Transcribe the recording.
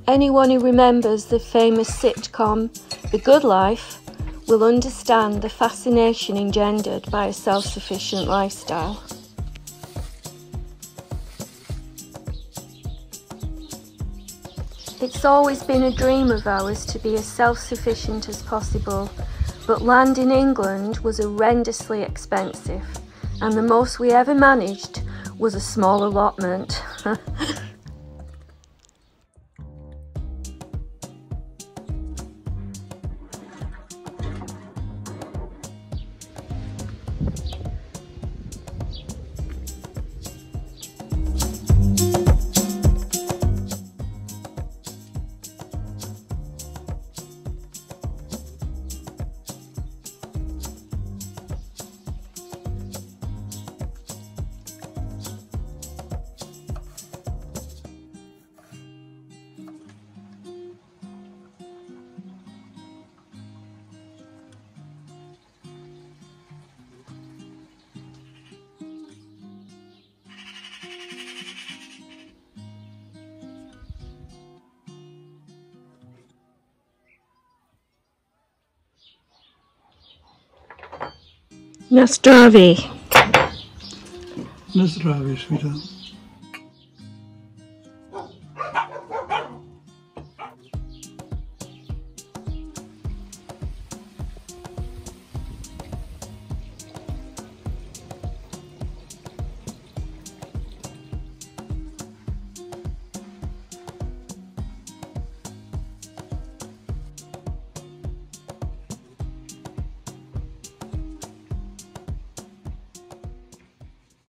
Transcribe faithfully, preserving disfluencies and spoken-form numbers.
Anyone who remembers the famous sitcom The Good Life will understand the fascination engendered by a self-sufficient lifestyle. It's always been a dream of ours to be as self-sufficient as possible, but land in England was horrendously expensive, and the most we ever managed was a small allotment. Na zdraví. Na zdraví, sweetheart.